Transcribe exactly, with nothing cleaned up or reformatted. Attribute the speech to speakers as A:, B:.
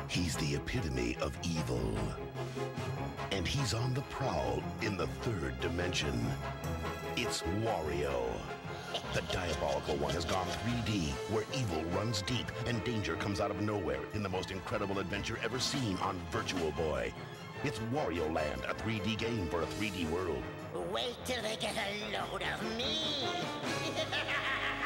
A: He's the epitome of evil. And he's on the prowl in the third dimension. It's Wario. The diabolical one has gone three D, where evil runs deep and danger comes out of nowhere in the most incredible adventure ever seen on Virtual Boy. It's Wario Land, a three D game for a three D world.
B: Wait till they get a load of me!